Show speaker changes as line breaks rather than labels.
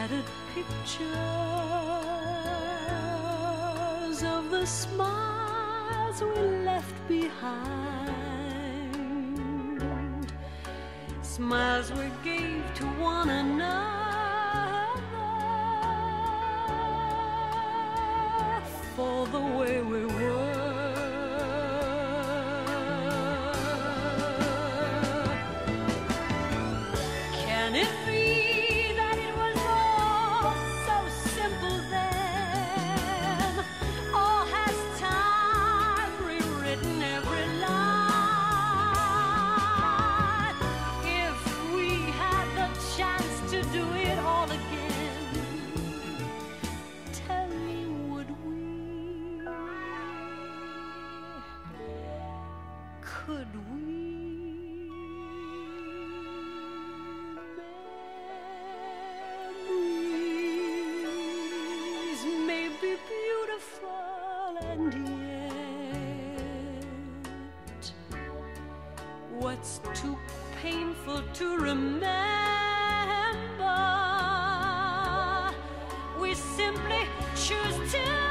scattered pictures of the smiles we left behind, smiles we gave to one another for the way we were. Can it be that it was all so simple then? Or has time rewritten every line? If we had the chance to do it all again, tell me, would we? Could we? Memories may be beautiful, and yet what's too painful to remember, we simply choose to